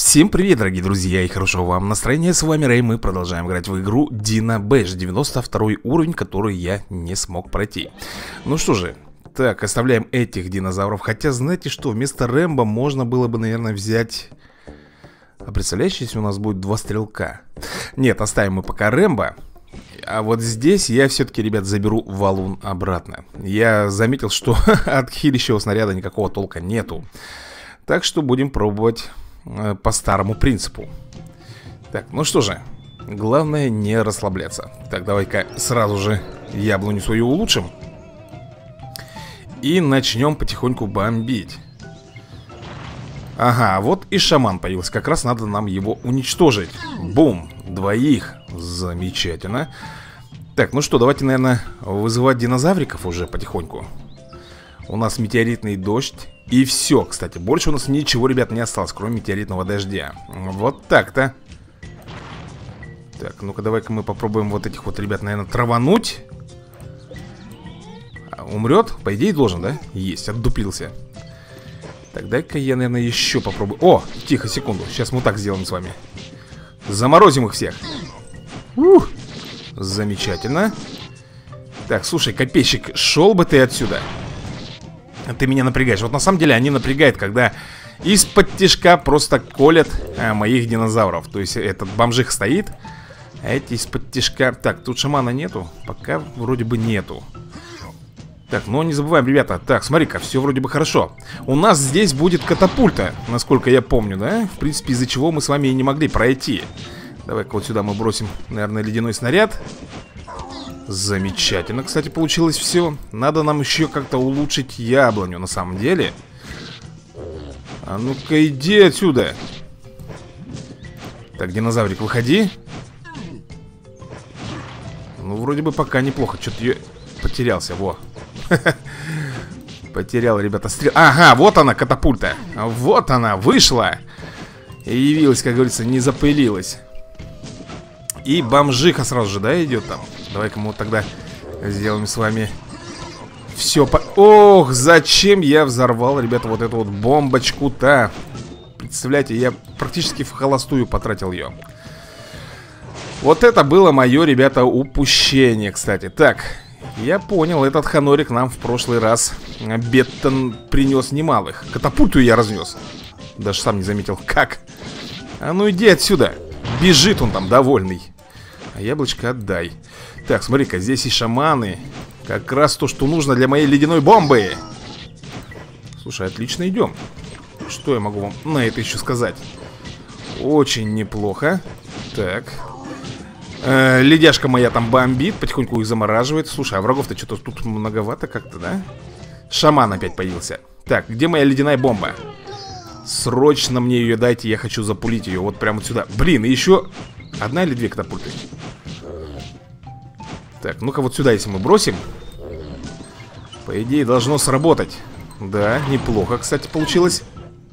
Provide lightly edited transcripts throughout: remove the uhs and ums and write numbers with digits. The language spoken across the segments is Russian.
Всем привет, дорогие друзья, и хорошего вам настроения. С вами Рэй, мы продолжаем играть в игру Dino Bash, 92 уровень, который я не смог пройти. Ну что же, так, оставляем этих динозавров. Хотя, знаете что, вместо Рэмбо можно было бы, наверное, взять... А представляешь, если у нас будет два стрелка? Нет, оставим мы пока Рэмбо. А вот здесь я все-таки, ребят, заберу валун обратно. Я заметил, что от хилящего снаряда никакого толка нету. Так что будем пробовать по старому принципу. Так, ну что же, главное не расслабляться. Так, давай-ка сразу же яблоню свою улучшим. И начнем потихоньку бомбить. Ага, вот и шаман появился. Как раз надо нам его уничтожить. Бум, двоих. Замечательно. Так, ну что, давайте, наверное, вызывать динозавриков уже потихоньку. У нас метеоритный дождь. И все, кстати, больше у нас ничего, ребят, не осталось, кроме метеоритного дождя. Вот так-то. Так, ну-ка, давай-ка мы попробуем вот этих вот ребят, наверное, травануть. Умрет? По идее должен, да? Есть, отдуплился. Так, дай-ка я, наверное, еще попробую. О, тихо, секунду, сейчас мы так сделаем с вами. Заморозим их всех. Замечательно. Так, слушай, копейщик, шел бы ты отсюда. Ты меня напрягаешь. Вот на самом деле они напрягают, когда из-под тишка просто колят моих динозавров. То есть этот бомжих стоит, а эти из-под тишка. Так, тут шамана нету. Пока вроде бы нету. Так, но не забываем, ребята. Так, смотри-ка, все вроде бы хорошо. У нас здесь будет катапульта, насколько я помню, да? В принципе, из-за чего мы с вами и не могли пройти. Давай-ка вот сюда мы бросим, наверное, ледяной снаряд. Замечательно, кстати, получилось все. Надо нам еще как-то улучшить яблоню, на самом деле. А ну-ка, иди отсюда. Так, динозаврик, выходи. Ну, вроде бы пока неплохо. Что-то я потерялся, во. Потерял, ребята, стрел. Ага, вот она, катапульта. Вот она, вышла. И явилась, как говорится, не запылилась. И бомжиха сразу же, да, идет там. Давай-ка мы вот тогда сделаем с вами все по... Ох, зачем я взорвал, ребята, вот эту вот бомбочку-то. Представляете, я практически в холостую потратил ее. Вот это было мое, ребята, упущение, кстати. Так, я понял, этот ханорик нам в прошлый раз беттон принес немалых. Катапульту я разнес. Даже сам не заметил, как. А ну иди отсюда. Бежит он там, довольный. А яблочко отдай. Так, смотри-ка, здесь и шаманы. Как раз то, что нужно для моей ледяной бомбы. Слушай, отлично идем. Что я могу вам на это еще сказать? Очень неплохо. Так. Ледяшка моя там бомбит, потихоньку их замораживает. Слушай, а врагов-то что-то тут многовато как-то, да? Шаман опять появился. Так, где моя ледяная бомба? Срочно мне ее дайте, я хочу запулить ее. Вот прямо вот сюда. Блин, и еще одна или две катапульты? Так, ну-ка вот сюда, если мы бросим, по идее должно сработать. Да, неплохо, кстати, получилось.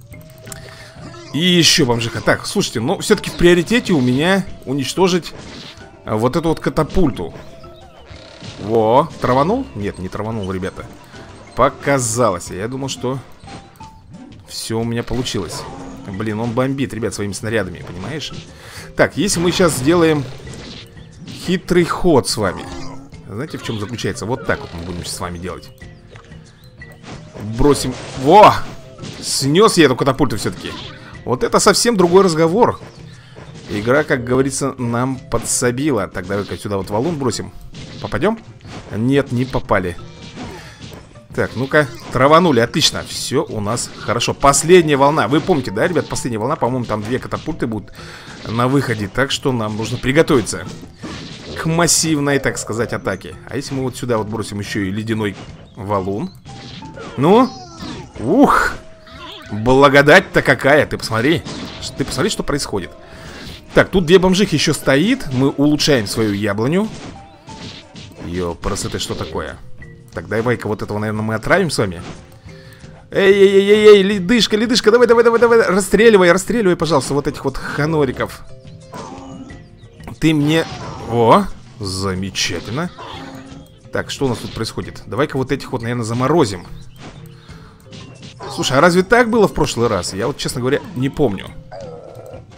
И еще бомжиха. Так, слушайте, но все-таки в приоритете у меня уничтожить вот эту вот катапульту. Во, траванул? Нет, не траванул, ребята. Показалось. Я думал, что все у меня получилось. Блин, он бомбит, ребят, своими снарядами, понимаешь? Так, если мы сейчас сделаем хитрый ход с вами. Знаете, в чем заключается? Вот так вот мы будем сейчас с вами делать. Бросим. Во! Снес я эту катапульту все-таки. Вот это совсем другой разговор. Игра, как говорится, нам подсобила. Так, давай-ка сюда вот валун бросим. Попадем? Нет, не попали. Так, ну-ка, траванули, отлично. Все у нас хорошо. Последняя волна. Вы помните, да, ребят, последняя волна? По-моему, там две катапульты будут на выходе. Так что нам нужно приготовиться к массивной, так сказать, атаке. А если мы вот сюда вот бросим еще и ледяной валун? Ну? Ух! Благодать-то какая, ты посмотри. Ты посмотри, что происходит. Так, тут две бомжихи еще стоит. Мы улучшаем свою яблоню. Ёпрст, это что такое? Так, давай-ка вот этого, наверное, мы отравим с вами. Эй, ледышка, ледышка, давай, расстреливай, пожалуйста, вот этих вот ханориков. Ты мне... О, замечательно. Так, что у нас тут происходит? Давай-ка вот этих вот, наверное, заморозим. Слушай, а разве так было в прошлый раз? Я вот, честно говоря, не помню.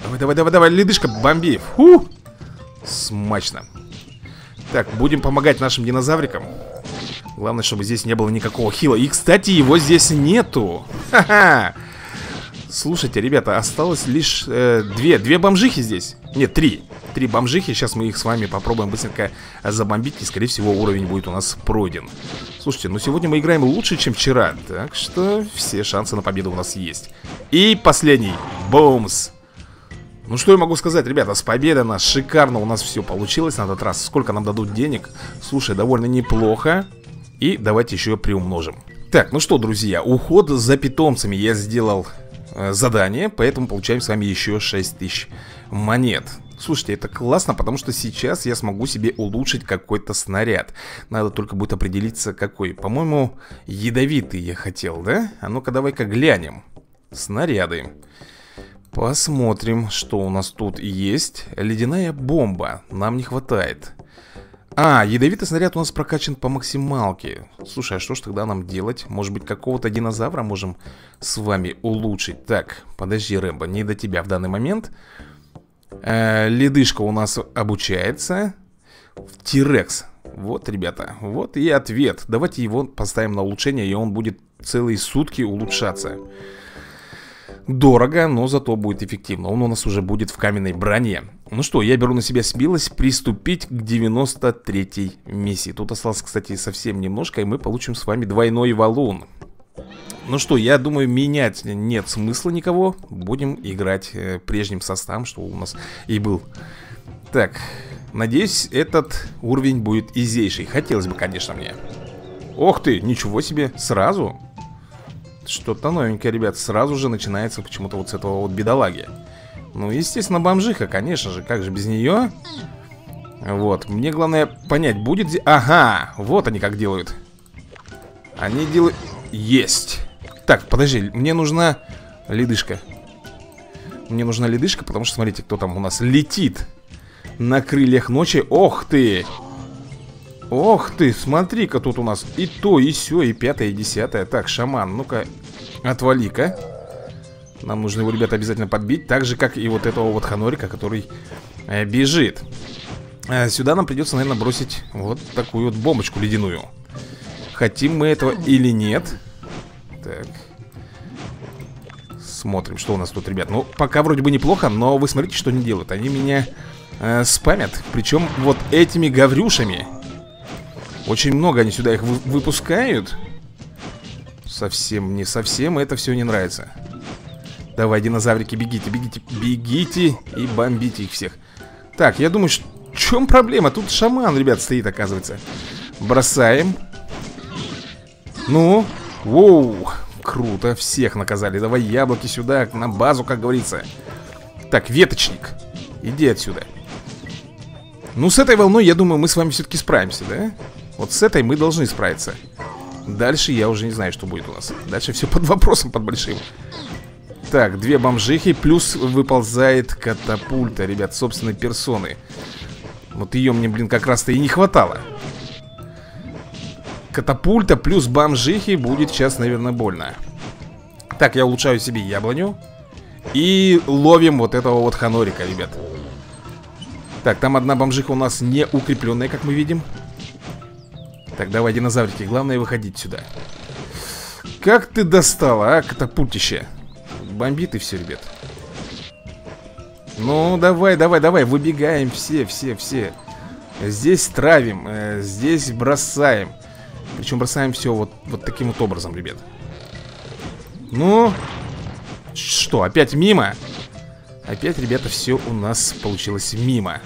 Давай, давай, давай, давай, ледышка, бомби. Фу. Смачно. Так, будем помогать нашим динозаврикам. Главное, чтобы здесь не было никакого хила. И, кстати, его здесь нету. Ха-ха. Слушайте, ребята, осталось лишь две бомжихи здесь. Нет, три бомжихи. Сейчас мы их с вами попробуем быстренько забомбить. И, скорее всего, уровень будет у нас пройден. Слушайте, ну сегодня мы играем лучше, чем вчера. Так что все шансы на победу у нас есть. И последний. Бумс. Ну что я могу сказать, ребята, с победой нас шикарно. У нас все получилось на этот раз. Сколько нам дадут денег? Слушай, довольно неплохо. И давайте еще приумножим. Так, ну что, друзья, уход за питомцами я сделал задание, поэтому получаем с вами еще 6000 монет. Слушайте, это классно, потому что сейчас я смогу себе улучшить какой-то снаряд. Надо только будет определиться, какой. По-моему, ядовитый я хотел, да? А ну-ка, давай-ка глянем. Снаряды. Посмотрим, что у нас тут есть. Ледяная бомба. Нам не хватает. А, ядовитый снаряд у нас прокачан по максималке. Слушай, а что ж тогда нам делать? Может быть, какого-то динозавра можем с вами улучшить? Так, подожди, Рэмбо, не до тебя в данный момент. Ледышка у нас обучается. Тирекс. Вот, ребята, вот и ответ. Давайте его поставим на улучшение, и он будет целые сутки улучшаться. Дорого, но зато будет эффективно. Он у нас уже будет в каменной броне. Ну что, я беру на себя смелость приступить к 93-й миссии. Тут осталось, кстати, совсем немножко, и мы получим с вами двойной валун. Ну что, я думаю, менять нет смысла никого. Будем играть прежним составом, что у нас и был. Так, надеюсь, этот уровень будет изейший. Хотелось бы, конечно, мне. Ох ты, ничего себе, сразу. Что-то новенькое, ребят. Сразу же начинается почему-то вот с этого вот бедолаги. Ну, естественно, бомжиха, конечно же. Как же без нее? Вот, мне главное понять, будет... Ага, вот они как делают. Они делают... Есть. Так, подожди, мне нужна ледышка. Мне нужна ледышка, потому что, смотрите, кто там у нас летит на крыльях ночи. Ох ты! Ох ты, смотри-ка тут у нас и то, и сё, и пятое, и десятое. Так, шаман, ну-ка, отвали-ка. Нам нужно его, ребята, обязательно подбить. Так же, как и вот этого вот ханорика, который бежит. Сюда нам придется, наверное, бросить вот такую вот бомбочку ледяную. Хотим мы этого или нет. Так. Смотрим, что у нас тут, ребят. Ну, пока вроде бы неплохо, но вы смотрите, что они делают. Они меня спамят. Причем вот этими гаврюшами. Очень много они сюда их выпускают. Совсем не совсем это все не нравится. Давай, динозаврики, бегите, бегите, бегите и бомбите их всех. Так, я думаю, в чем проблема? Тут шаман, ребят, стоит, оказывается. Бросаем. Ну, воу, круто, всех наказали. Давай яблоки сюда, на базу, как говорится. Так, веточник, иди отсюда. Ну, с этой волной, я думаю, мы с вами все-таки справимся, да? Вот с этой мы должны справиться. Дальше я уже не знаю, что будет у нас. Дальше все под вопросом, под большим. Так, две бомжихи, плюс выползает катапульта, ребят, собственной персоны. Вот ее мне, блин, как раз-то и не хватало. Катапульта плюс бомжихи будет сейчас, наверное, больно. Так, я улучшаю себе яблоню. И ловим вот этого вот ханорика, ребят. Так, там одна бомжиха у нас не укрепленная, как мы видим. Так, давай, динозаврики, главное выходить сюда. Как ты достала, а, катапультище? Бомбит и все, ребят. Ну, давай, давай, давай, выбегаем все. Здесь травим, здесь бросаем. Причем бросаем все вот таким вот образом, ребят. Ну, что, опять мимо? Опять, ребята, все у нас получилось мимо.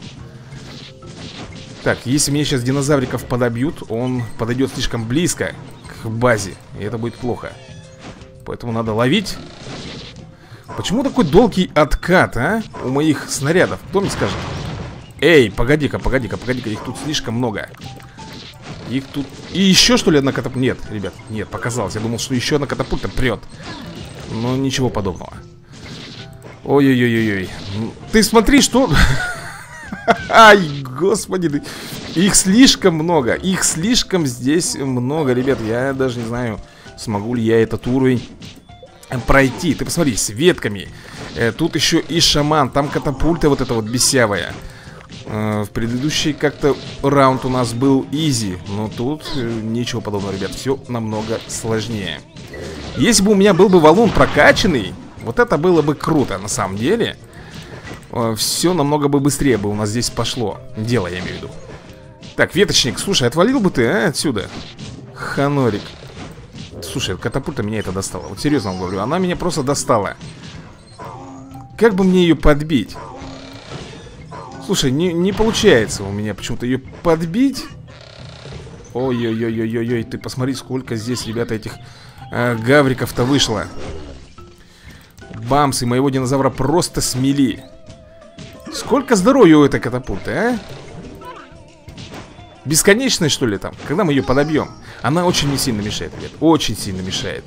Так, если меня сейчас динозавриков подобьют, он подойдет слишком близко к базе, и это будет плохо. Поэтому надо ловить. Почему такой долгий откат, а? У моих снарядов, кто мне скажет? Эй, погоди-ка, их тут слишком много. Их тут... И еще, что ли, одна катапульта? Нет, ребят, нет, показалось. Я думал, что еще одна катапульта прет. Но ничего подобного. Ой-ой-ой-ой. Ты смотри, что... Ай, господи. Их слишком много. Их слишком здесь много, ребят. Я даже не знаю, смогу ли я этот уровень пройти. Ты посмотри, с ветками. Тут еще и шаман, там катапульта вот эта вот бесявая. В предыдущий как-то раунд у нас был изи, но тут ничего подобного, ребят. Все намного сложнее. Если бы у меня был бы валун прокачанный, вот это было бы круто, на самом деле. Все намного бы быстрее бы у нас здесь пошло. Дело, я имею в виду. Так, веточник, слушай, отвалил бы ты, отсюда? Ханорик. Слушай, катапульта меня это достала. Вот серьезно вам говорю, она меня просто достала. Как бы мне ее подбить? Слушай, не получается у меня почему-то ее подбить. Ой-ой-ой-ой-ой, ты посмотри, сколько здесь, ребята, этих гавриков-то вышло. Бамсы моего динозавра просто смели. Сколько здоровья у этой катапульты, а? Бесконечная, что ли, там? Когда мы ее подобьем? Она очень не сильно мешает, ребят. Очень сильно мешает.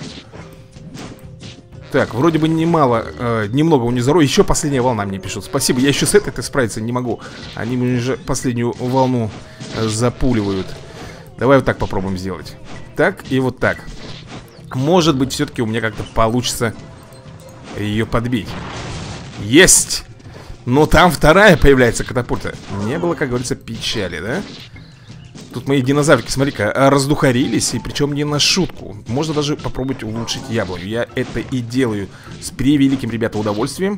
Так, вроде бы немного у нее здоровья. Еще последняя волна мне пишут. Спасибо, я еще с этой справиться не могу. Они мне уже последнюю волну запуливают. Давай вот так попробуем сделать. Так и вот так. Может быть, все-таки у меня как-то получится ее подбить. Есть! Но там вторая появляется катапульта. Не было, как говорится, печали, да? Тут мои динозаврики, смотри-ка, раздухарились. И причем не на шутку. Можно даже попробовать улучшить яблоню. Я это и делаю с превеликим, ребята, удовольствием.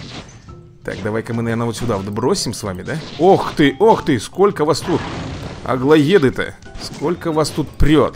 Так, давай-ка мы, наверное, вот сюда вот бросим с вами, да? Ох ты, сколько вас тут. Аглоеды-то. Сколько вас тут прет.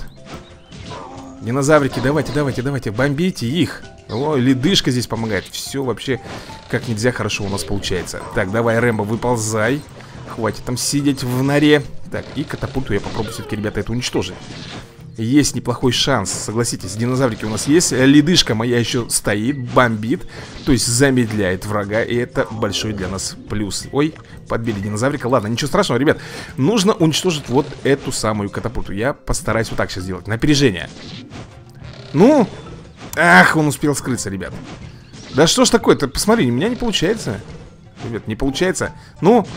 Динозаврики, давайте, бомбите их. Ой, ледышка здесь помогает. Все вообще как нельзя хорошо у нас получается. Так, давай, Рэмбо, выползай. Хватит там сидеть в норе. Так, и катапульту я попробую все-таки, ребята, это уничтожить. Есть неплохой шанс, согласитесь. Динозаврики у нас есть. Ледышка моя еще стоит, бомбит. То есть замедляет врага. И это большой для нас плюс. Ой, подбили динозаврика. Ладно, ничего страшного, ребят. Нужно уничтожить вот эту самую катапульту. Я постараюсь вот так сейчас сделать. На опережение. Ну... Ах, он успел скрыться, ребят. Да что ж такое-то, посмотри, у меня не получается. Ребят, не получается. Ну,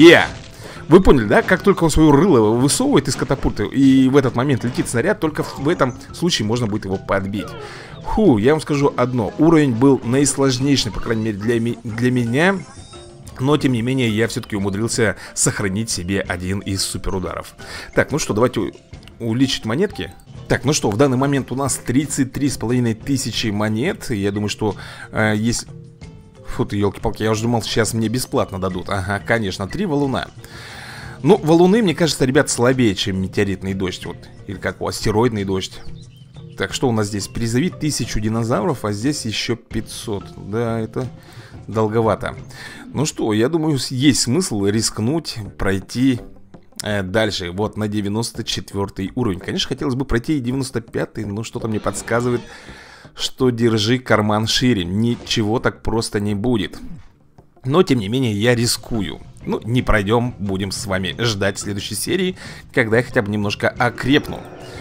Вы поняли, да? Как только он свое рыло высовывает из катапульты, и в этот момент летит снаряд, только в этом случае можно будет его подбить. Фу, я вам скажу одно. Уровень был наисложнейший, по крайней мере, для меня. Но, тем не менее, я все-таки умудрился сохранить себе один из суперударов. Так, ну что, давайте увеличить монетки. Так, ну что, в данный момент у нас 33,5 тысячи монет. Я думаю, что есть... Фу ты, елки-палки, я уже думал, сейчас мне бесплатно дадут. Ага, конечно, 3 валуна. Ну, валуны, мне кажется, ребят, слабее, чем метеоритный дождь. Вот, или как у астероидный дождь. Так, что у нас здесь? Призови 1000 динозавров, а здесь еще 500. Да, это долговато. Ну что, я думаю, есть смысл рискнуть, пройти... дальше, вот на 94 уровень. Конечно, хотелось бы пройти и 95-й, но что-то мне подсказывает, что держи карман шире. Ничего так просто не будет. Но, тем не менее, я рискую. Ну, не пройдем, будем с вами ждать следующей серии, когда я хотя бы немножко окрепну.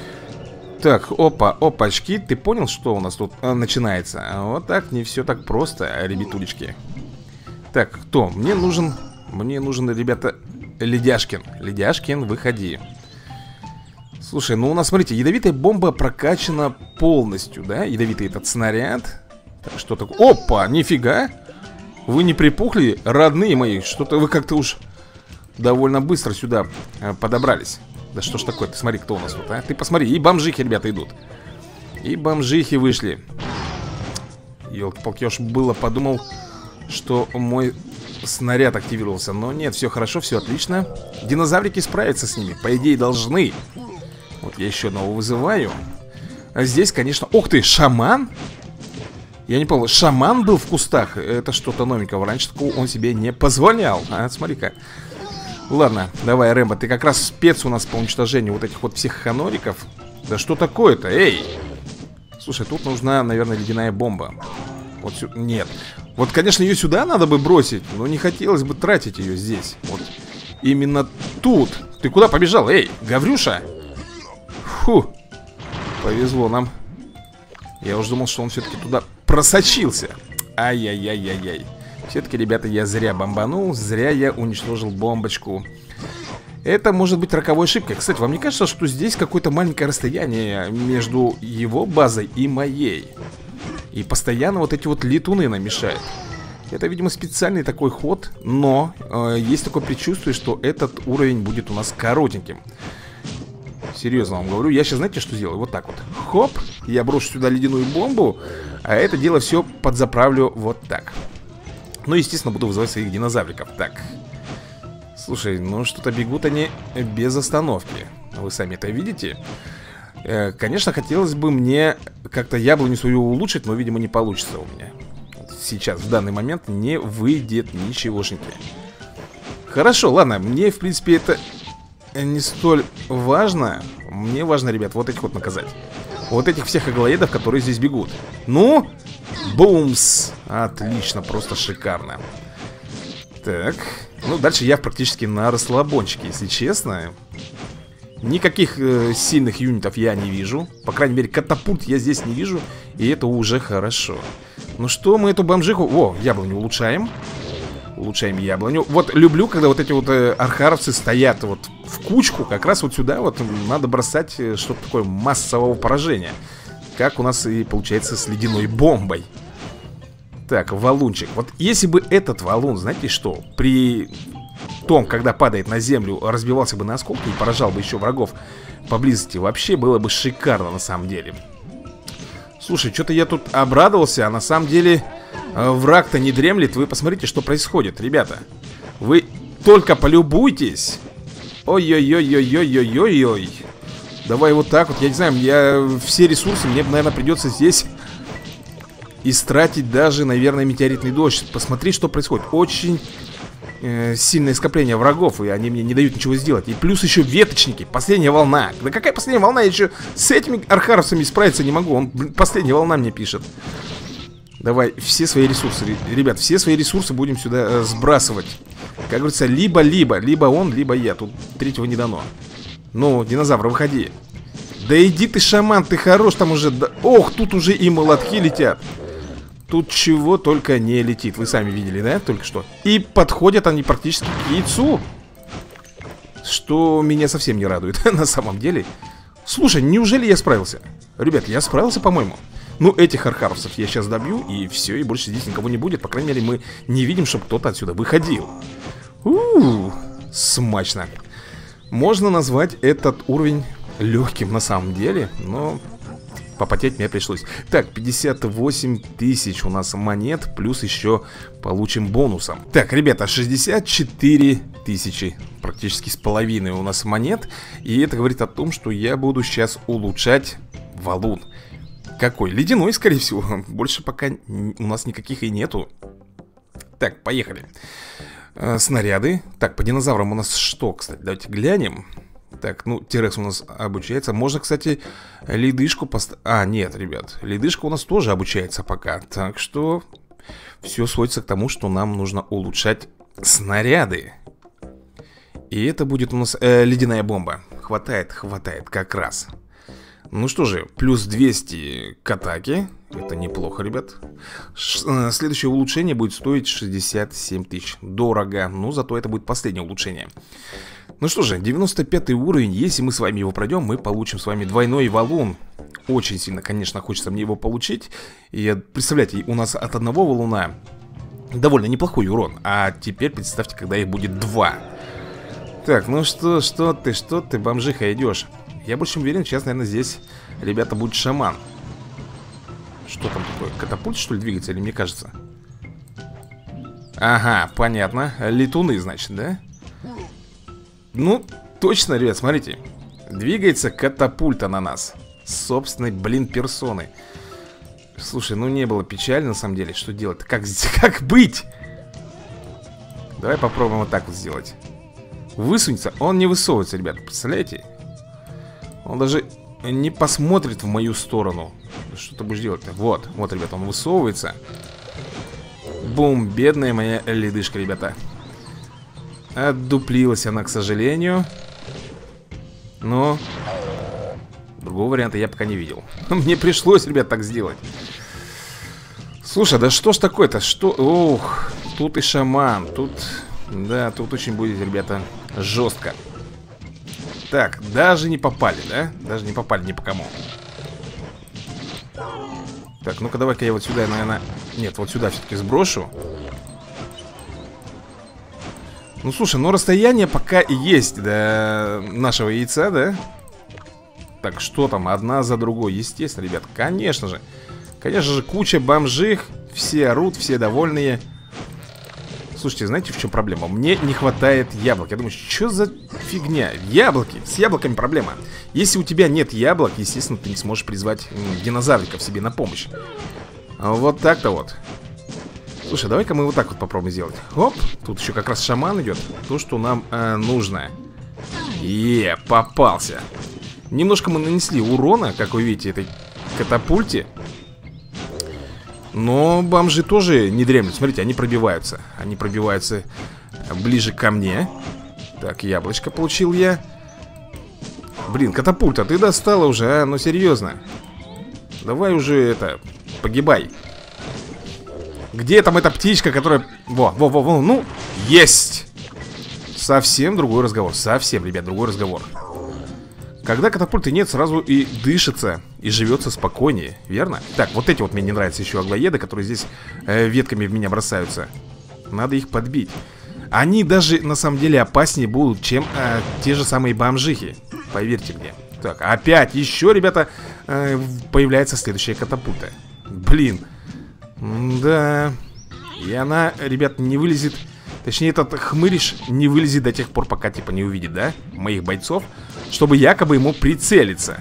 Так, опачки. Ты понял, что у нас тут начинается? Вот так, не все так просто, ребятулечки. Так, кто? Мне нужен, ребята... Ледяшкин, выходи. Слушай, ну у нас, смотрите, ядовитая бомба прокачана полностью, да? Ядовитый этот снаряд. Так, что такое? Опа, нифига. Вы не припухли, родные мои? Что-то вы как-то уж довольно быстро сюда подобрались. Да что ж такое, ты смотри, кто у нас тут, а? Ты посмотри, и бомжихи, ребята, идут. И бомжихи вышли. Ёлки-палки, я уж было подумал, что мой... снаряд активировался, но нет, все хорошо, все отлично. Динозаврики справятся с ними, по идее должны. Вот я еще одного вызываю. А здесь, конечно... Ух ты, шаман? Я не понял, шаман был в кустах? Это что-то новенького, раньше такого он себе не позволял. А, смотри-ка. Ладно, давай, Рэмбо, ты как раз спец у нас по уничтожению вот этих вот всех ханориков. Да что такое-то, эй? Слушай, тут нужна, наверное, ледяная бомба. Вот сюда, нет. Вот, конечно, ее сюда надо бы бросить, но не хотелось бы тратить ее здесь. Вот именно тут. Ты куда побежал? Эй, Гаврюша. Фу, повезло нам. Я уже думал, что он все-таки туда просочился. Ай-яй-яй-яй-яй. Все-таки, ребята, я зря бомбанул. Зря я уничтожил бомбочку. Это может быть роковой ошибкой. Кстати, вам не кажется, что здесь какое-то маленькое расстояние между его базой и моей? И постоянно вот эти вот летуны нам мешают. Это, видимо, специальный такой ход. Но есть такое предчувствие, что этот уровень будет у нас коротеньким. Серьезно вам говорю. Я сейчас, знаете, что сделаю? Вот так вот. Хоп, я брошу сюда ледяную бомбу. А это дело все подзаправлю вот так. Ну, естественно, буду вызывать своих динозавриков. Так. Слушай, ну что-то бегут они без остановки. Вы сами это видите? Конечно, хотелось бы мне как-то яблоню свою улучшить, но, видимо, не получится у меня. Сейчас, в данный момент, не выйдет ничегошеньки. Хорошо, ладно, мне, в принципе, это не столь важно. Мне важно, ребят, вот этих вот наказать. Вот этих всех аглоедов, которые здесь бегут. Ну, бумс. Отлично, просто шикарно. Так, ну, дальше я практически на расслабончике, если честно. Никаких сильных юнитов я не вижу. По крайней мере, катапульт я здесь не вижу. И это уже хорошо. Ну что, мы эту бомжиху... О, яблоню улучшаем. Улучшаем яблоню. Вот люблю, когда вот эти вот архаровцы стоят вот в кучку. Как раз вот сюда вот надо бросать что-то такое массового поражения. Как у нас и получается с ледяной бомбой. Так, валунчик. Вот если бы этот валун, знаете что, при том, когда падает на землю, разбивался бы на осколки и поражал бы еще врагов поблизости, вообще было бы шикарно на самом деле. Слушай, что-то я тут обрадовался, а на самом деле враг-то не дремлет. Вы посмотрите, что происходит, ребята. Вы только полюбуйтесь. Ой-ой-ой-ой-ой-ой-ой. Давай вот так вот, я не знаю, все ресурсы мне, наверное, придется здесь истратить даже, наверное, метеоритный дождь. Посмотри, что происходит. Очень сильное скопление врагов, и они мне не дают ничего сделать. И плюс еще веточники, последняя волна. Да какая последняя волна? Я еще с этими архаровцами справиться не могу. Он, последняя волна мне пишет. Давай, все свои ресурсы, ребят, все свои ресурсы будем сюда сбрасывать. Как говорится, либо он, либо я. Тут третьего не дано. Ну, динозавр, выходи. Да иди ты, шаман, ты хорош там уже. Да... Ох, тут уже и молотки летят. Тут чего только не летит. Вы сами видели, да, только что. И подходят они практически к яйцу. Что меня совсем не радует на самом деле. Слушай, неужели я справился? Ребят, я справился, по-моему. Ну, этих архаровцев я сейчас добью, и все, и больше здесь никого не будет. По крайней мере, мы не видим, чтобы кто-то отсюда выходил. Смачно. Можно назвать этот уровень легким на самом деле, но попотеть мне пришлось. Так, 58 тысяч у нас монет, плюс еще получим бонусом. Так, ребята, 64 тысячи, практически с половиной у нас монет. И это говорит о том, что я буду сейчас улучшать валун. Какой? Ледяной, скорее всего. Больше пока у нас никаких и нету. Так, поехали. Снаряды. Так, по динозаврам у нас что, кстати? Давайте глянем. Так, ну, Тирекс у нас обучается. Можно, кстати, ледышку поставить. А, нет, ребят, ледышка у нас тоже обучается пока. Так что все сводится к тому, что нам нужно улучшать снаряды. И это будет у нас ледяная бомба. Хватает как раз. Ну что же, плюс 200 к атаке. Это неплохо, ребят. Следующее улучшение будет стоить 67 тысяч. Дорого, но зато это будет последнее улучшение. Ну что же, 95 уровень. Если мы с вами его пройдем, мы получим с вами двойной валун. Очень сильно, конечно, хочется мне его получить. И представляете, у нас от одного валуна довольно неплохой урон. А теперь представьте, когда их будет два. Так, ну что ты, бомжиха, идешь? Я больше уверен, сейчас, наверное, здесь, ребята, будет шаман. Что там такое? Катапульт, что ли, двигается, или мне кажется? Ага, понятно. Летуны, значит, да? Ну, точно, ребят, смотрите. Двигается катапульта на нас. Собственной, блин, персоной. Слушай, ну не было печально, на самом деле. Что делать-то? Как быть? Давай попробуем вот так вот сделать. Высунется. Он не высовывается, ребят, представляете? Он даже не посмотрит в мою сторону. Что ты будешь делать-то? Вот, ребят, он высовывается. Бум, бедная моя ледышка, ребята. Отдуплилась она, к сожалению. Но другого варианта я пока не видел. Мне пришлось, ребят, так сделать. Слушай, да что ж такое-то? Что? Ох, тут и шаман. Тут, да, тут очень будет, ребята, жестко. Так, даже не попали, да? Даже не попали ни по кому. Так, ну-ка давай-ка я вот сюда, наверное... Нет, вот сюда все-таки сброшу. Ну, слушай, ну расстояние пока и есть до нашего яйца, да? Так, что там? Одна за другой. Естественно, ребят, конечно же. Конечно же, куча бомжих. Все орут, все довольные. Слушайте, знаете, в чем проблема? Мне не хватает яблок. Я думаю, что за фигня? Яблоки. С яблоками проблема. Если у тебя нет яблок, естественно, ты не сможешь призвать динозавриков себе на помощь. Вот так-то вот. Слушай, давай-ка мы вот так вот попробуем сделать. Оп, тут еще как раз шаман идет. То, что нам нужно. Попался. Немножко мы нанесли урона, как вы видите, этой катапульте. Но бомжи тоже не дремлют. Смотрите, они пробиваются. Они пробиваются ближе ко мне. Так, яблочко получил я. Блин, катапульта, ты достала уже, а? Ну серьезно. Давай уже это, погибай. Где там эта птичка, которая... Во, ну, есть. Совсем другой разговор. Совсем, ребят, другой разговор. Когда катапульты нет, сразу и дышится, и живется спокойнее, верно? Так, вот эти вот мне не нравятся еще аглоеды, которые здесь ветками в меня бросаются. Надо их подбить. Они даже на самом деле опаснее будут, чем те же самые бомжихи. Поверьте мне. Так, опять еще, ребята, появляется следующая катапульта. Блин. Да. И она, ребят, не вылезет. Точнее, этот хмыриш не вылезет до тех пор, пока, типа, не увидит, да, моих бойцов, чтобы якобы ему прицелиться.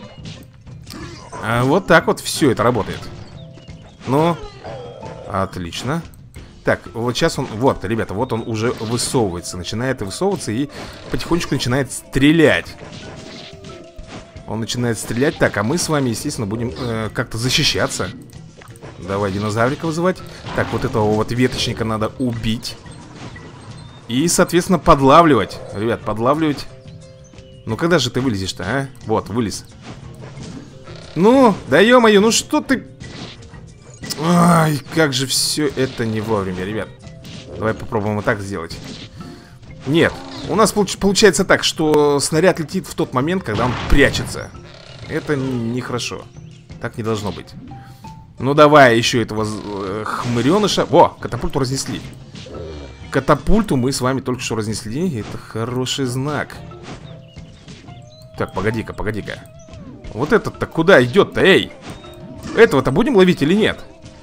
Вот так вот все это работает. Ну, отлично. Так, вот сейчас он, вот, ребята, вот он уже высовывается. Начинает высовываться и потихонечку начинает стрелять. Он начинает стрелять. Так, а мы с вами, естественно, будем как-то защищаться. Давай динозаврика вызывать. Так, вот этого вот веточника надо убить. И, соответственно, подлавливать. Ребят, подлавливать. Ну, когда же ты вылезешь-то, а? Вот, вылез. Ну, да ё-моё, ну что ты... Ай, как же все это не вовремя, ребят. Давай попробуем вот так сделать. Нет, у нас получается так, что снаряд летит в тот момент, когда он прячется. Это нехорошо. Так не должно быть. Ну, давай еще этого хмыреныша. Во, катапульту разнесли. Катапульту мы с вами только что разнесли. Это хороший знак. Так, погоди-ка, погоди-ка. Вот этот-то куда идет-то, эй? Этого-то будем ловить или нет?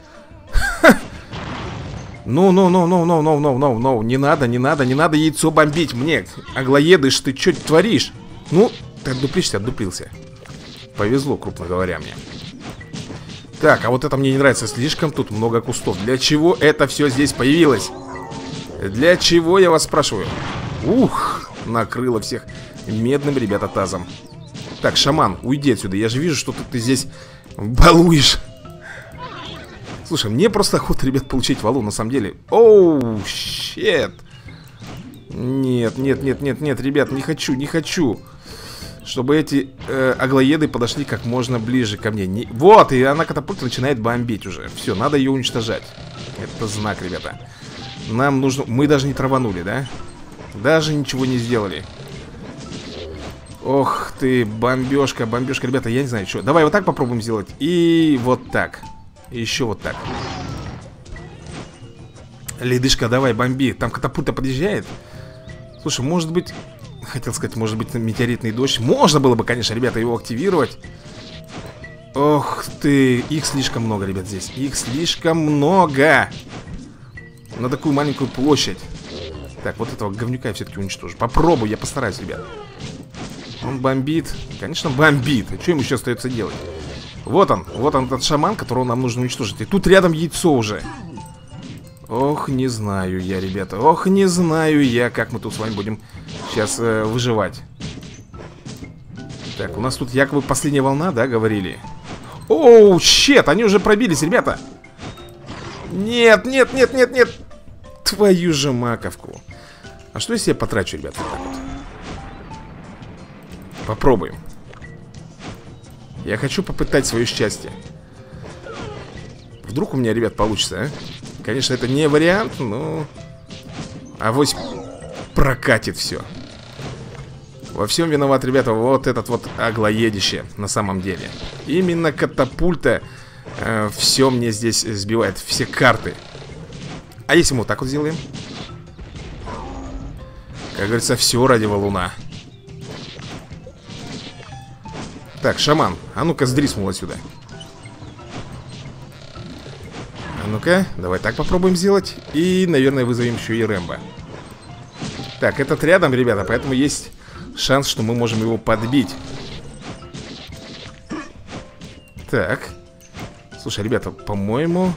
Ну, не надо, не надо, не надо яйцо бомбить мне. Аглоедыш, ты что творишь? Ну, ты отдуплишься, отдуплился. Повезло, крупно говоря, мне. Так, а вот это мне не нравится. Слишком тут много кустов. Для чего это все здесь появилось? Для чего, я вас спрашиваю? Ух, накрыло всех медным, ребята, тазом. Так, шаман, уйди отсюда. Я же вижу, что ты здесь балуешь. Слушай, мне просто охота, ребят, получить валу, на самом деле. Оу, щет. Нет, нет, нет, нет, нет, ребят, не хочу, не хочу. Чтобы эти аглоеды подошли как можно ближе ко мне. Вот, и она катапульта начинает бомбить уже. Все, надо ее уничтожать. Это знак, ребята. Нам нужно... Мы даже не траванули, да? Даже ничего не сделали. Ох ты, бомбежка, бомбежка, ребята, я не знаю, что. Давай вот так попробуем сделать. И вот так. И еще вот так. Ледышка, давай, бомби. Там катапульта подъезжает. Слушай, может быть... Хотел сказать, может быть, метеоритный дождь. Можно было бы, конечно, ребята, его активировать. Ох ты, их слишком много, ребят, здесь. Их слишком много. На такую маленькую площадь. Так, вот этого говнюка я все-таки уничтожу. Попробую, я постараюсь, ребят. Он бомбит. Конечно, бомбит. А что ему еще остается делать? Вот он этот шаман, которого нам нужно уничтожить. И тут рядом яйцо уже. Ох, не знаю я, ребята. Ох, не знаю я, как мы тут с вами будем сейчас выживать. Так, у нас тут якобы последняя волна, да, говорили? Оу, щет, они уже пробились, ребята. Нет, нет, нет, нет, нет. Твою же маковку. А что если я потрачу, ребята, вот так вот? Попробуем. Я хочу попытать свое счастье. Вдруг у меня, ребят, получится, а? Конечно, это не вариант, но... Авось прокатит все. Во всем виноват, ребята, вот этот вот аглоедище на самом деле. Именно катапульта Все мне здесь сбивает, все карты. А если мы вот так вот сделаем? Как говорится, все ради валуна. Так, шаман, а ну-ка сдриснул отсюда. А ну-ка, давай так попробуем сделать. И, наверное, вызовем еще и Рэмбо. Так, этот рядом, ребята, поэтому есть шанс, что мы можем его подбить. Так. Слушай, ребята, по-моему,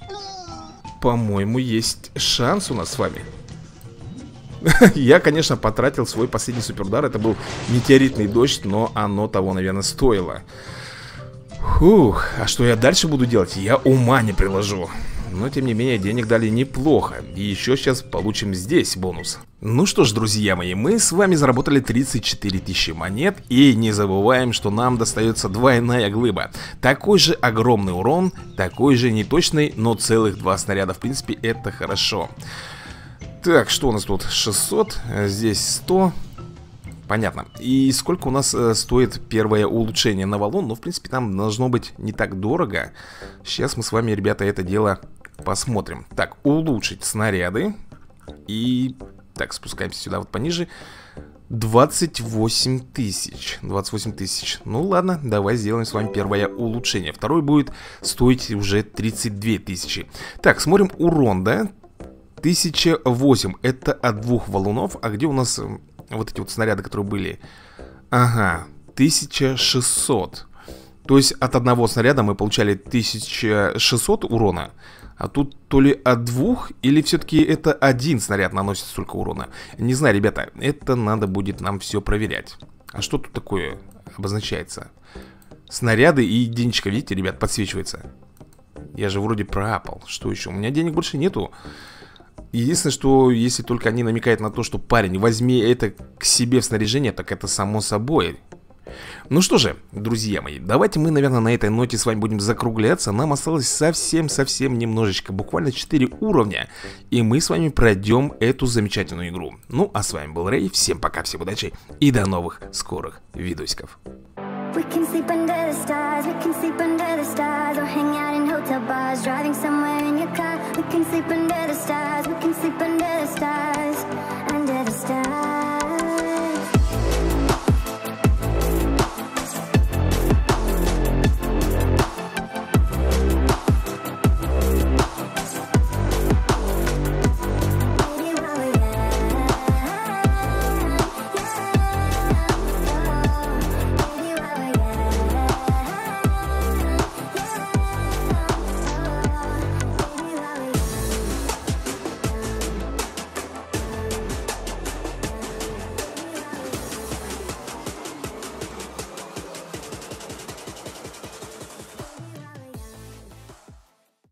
есть шанс у нас с вами. Я, конечно, потратил свой последний суперудар. Это был метеоритный дождь, но оно того, наверное, стоило. Фух, а что я дальше буду делать, я ума не приложу. Но, тем не менее, денег дали неплохо. И еще сейчас получим здесь бонус. Ну что ж, друзья мои, мы с вами заработали 34 тысячи монет. И не забываем, что нам достается двойная глыба. Такой же огромный урон, такой же неточный, но целых 2 снаряда. В принципе, это хорошо. Так, что у нас тут? 600, здесь 100. Понятно. И сколько у нас стоит первое улучшение на валун? Ну, в принципе, там должно быть не так дорого. Сейчас мы с вами, ребята, это дело посмотрим. Так, улучшить снаряды. И... Так, спускаемся сюда вот пониже. 28 тысяч. 28 тысяч. Ну ладно, давай сделаем с вами первое улучшение. Второй будет стоить уже 32 тысячи. Так, смотрим урон, да? 1008. Это от 2 валунов. А где у нас вот эти вот снаряды, которые были? Ага, 1600. То есть от одного снаряда мы получали 1600 урона. А тут то ли от 2, или все-таки это один снаряд наносит столько урона. Не знаю, ребята, это надо будет нам все проверять. А что тут такое обозначается? Снаряды и единичка, видите, ребят, подсвечивается. Я же вроде проапал. Что еще? У меня денег больше нету. Единственное, что если только они намекают на то, что парень, возьми это к себе в снаряжение, так это само собой. Ну что же, друзья мои, давайте мы, наверное, на этой ноте с вами будем закругляться. Нам осталось совсем немножечко, буквально 4 уровня. И мы с вами пройдем эту замечательную игру. Ну, а с вами был Рэй, всем пока, всем удачи и до новых скорых видосиков. We can sleep under the stars, we can sleep under the stars, or hang out in hotel bars, driving somewhere in your car. We can sleep under the stars, we can sleep under